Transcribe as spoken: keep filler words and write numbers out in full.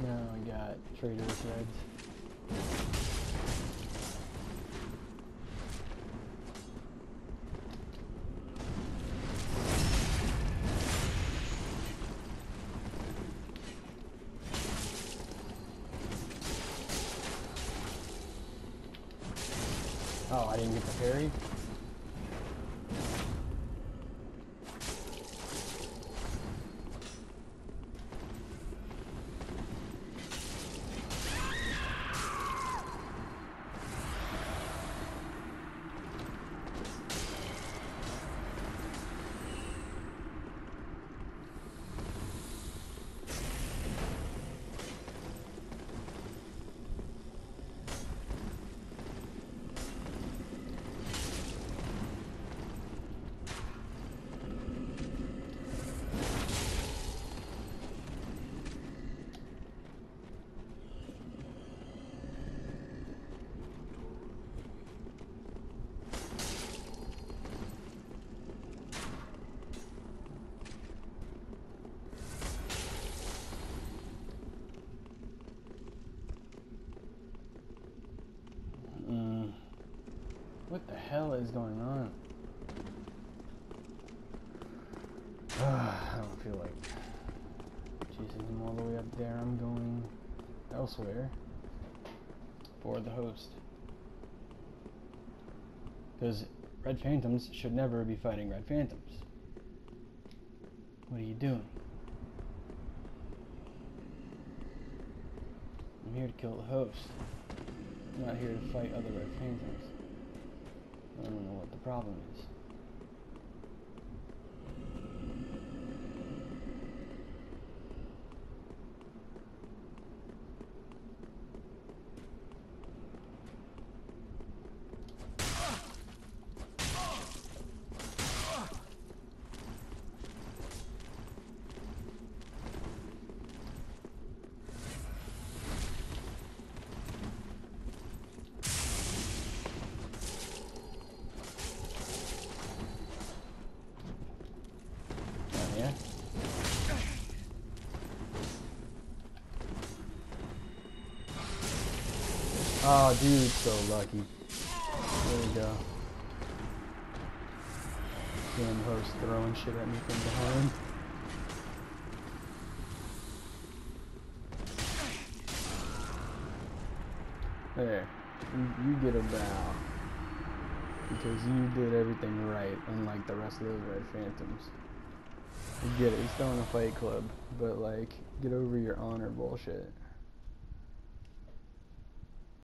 Now we got traitorous reds. Oh, I didn't get the parry? What the hell is going on? I don't feel like chasing him all the way up there. I'm going elsewhere for the host. Because Red Phantoms should never be fighting Red Phantoms. What are you doing? I'm here to kill the host. I'm not here to fight other Red Phantoms. I don't know what the problem is. Yeah. Oh, dude, so lucky. There we go. Damn host throwing shit at me from behind. There. You, you get a bow. Because you did everything right, unlike the rest of those Red Phantoms. I get it, he's throwing a fight club, but like, get over your honor bullshit.